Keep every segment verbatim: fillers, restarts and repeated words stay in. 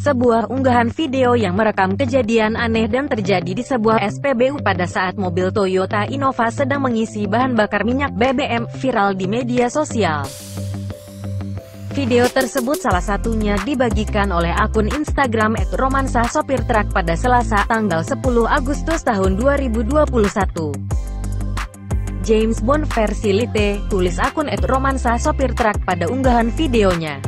Sebuah unggahan video yang merekam kejadian aneh dan terjadi di sebuah S P B U pada saat mobil Toyota Innova sedang mengisi bahan bakar minyak B B M, viral di media sosial. Video tersebut salah satunya dibagikan oleh akun Instagram et romansa sopir truk pada Selasa, tanggal sepuluh Agustus tahun dua ribu dua puluh satu. James Bond versi Lite, tulis akun et romansa sopir truk pada unggahan videonya.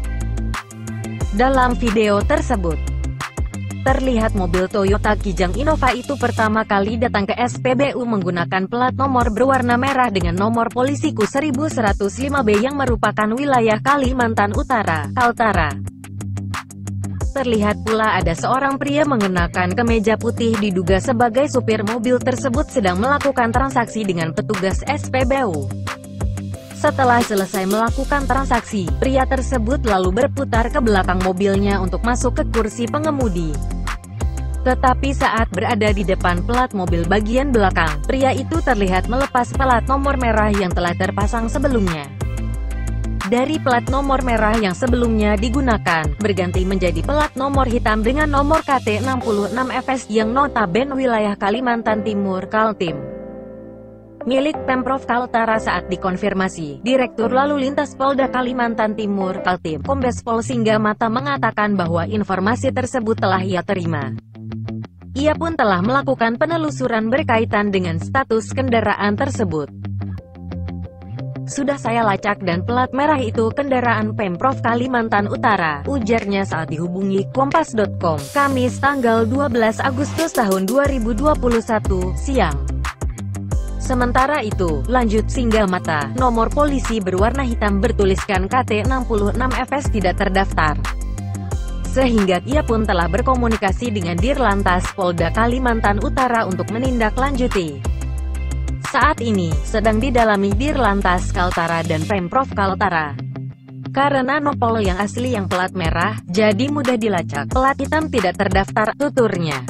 Dalam video tersebut, terlihat mobil Toyota Kijang Innova itu pertama kali datang ke S P B U menggunakan plat nomor berwarna merah dengan nomor polisi Q seribu seratus lima B yang merupakan wilayah Kalimantan Utara, Kaltara. Terlihat pula ada seorang pria mengenakan kemeja putih diduga sebagai supir mobil tersebut sedang melakukan transaksi dengan petugas S P B U. Setelah selesai melakukan transaksi, pria tersebut lalu berputar ke belakang mobilnya untuk masuk ke kursi pengemudi. Tetapi saat berada di depan plat mobil bagian belakang, pria itu terlihat melepas plat nomor merah yang telah terpasang sebelumnya. Dari plat nomor merah yang sebelumnya digunakan, berganti menjadi plat nomor hitam dengan nomor K T enam puluh enam F S yang notabene wilayah Kalimantan Timur, Kaltim, milik Pemprov Kaltara. Saat dikonfirmasi, Direktur Lalu Lintas Polda Kalimantan Timur, Kaltim, Kombes Pol Singa Mata mengatakan bahwa informasi tersebut telah ia terima. Ia pun telah melakukan penelusuran berkaitan dengan status kendaraan tersebut. Sudah saya lacak dan plat merah itu kendaraan Pemprov Kalimantan Utara, ujarnya saat dihubungi Kompas titik com, Kamis tanggal dua belas Agustus tahun dua ribu dua puluh satu, siang. Sementara itu, lanjut Singa Mata, nomor polisi berwarna hitam bertuliskan K T enam puluh enam F S tidak terdaftar. Sehingga ia pun telah berkomunikasi dengan Dirlantas Polda Kalimantan Utara untuk menindaklanjuti. Saat ini, sedang didalami Dirlantas Kaltara dan Pemprov Kaltara. Karena nopol yang asli yang plat merah, jadi mudah dilacak, plat hitam tidak terdaftar, tuturnya.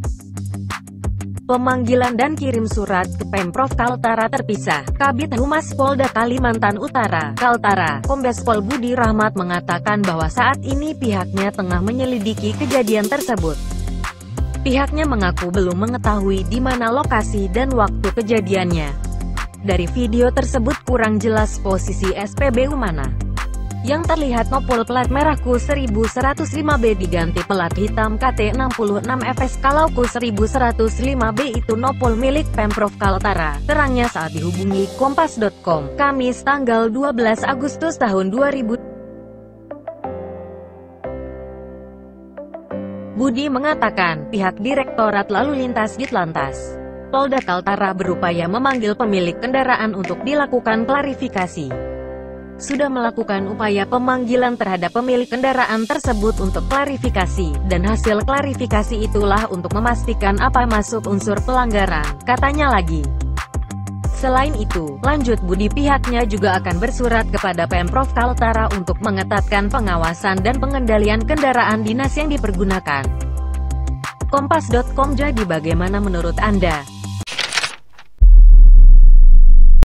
Pemanggilan dan kirim surat ke Pemprov Kaltara terpisah. Kabid Humas Polda Kalimantan Utara, Kaltara, Kombes Pol Budi Rahmat mengatakan bahwa saat ini pihaknya tengah menyelidiki kejadian tersebut. Pihaknya mengaku belum mengetahui di mana lokasi dan waktu kejadiannya. Dari video tersebut kurang jelas posisi S P B U mana yang terlihat nopol plat merah Q seribu seratus lima B diganti plat hitam K T enam puluh enam F S. Kalau Q seribu seratus lima B itu nopol milik Pemprov Kaltara, terangnya saat dihubungi Kompas titik com, Kamis tanggal dua belas Agustus tahun dua ribu. Budi mengatakan, pihak Direktorat Lalu Lintas Ditlantas Polda Kaltara berupaya memanggil pemilik kendaraan untuk dilakukan klarifikasi. Sudah melakukan upaya pemanggilan terhadap pemilik kendaraan tersebut untuk klarifikasi, dan hasil klarifikasi itulah untuk memastikan apa masuk unsur pelanggaran, katanya lagi. Selain itu, lanjut Budi, pihaknya juga akan bersurat kepada Pemprov Kaltara untuk mengetatkan pengawasan dan pengendalian kendaraan dinas yang dipergunakan. Kompas titik com. Jadi bagaimana menurut Anda?